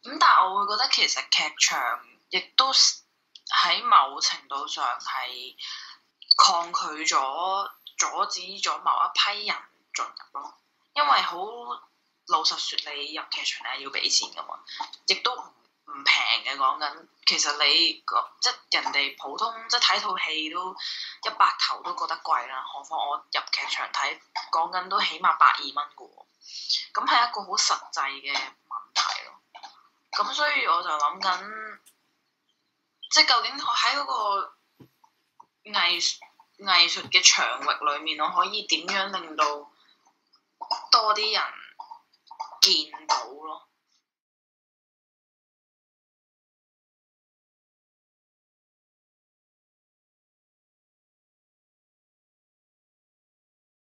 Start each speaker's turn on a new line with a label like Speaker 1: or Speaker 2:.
Speaker 1: 咁但係我會覺得其實劇場亦都喺某程度上係抗拒咗、阻止咗某一批人進入咯，因為好老實説，你入劇場係要俾錢噶嘛，亦都唔平嘅講緊。其實你即係人哋普通即係睇套戲都100頭都覺得貴啦，何況我入劇場睇講緊都起碼120蚊嘅喎，咁係一個好實際嘅問題咯。咁所以我就諗緊，即係究竟喺嗰個藝術嘅場域裏面，我可以點樣令到多啲人見到咯？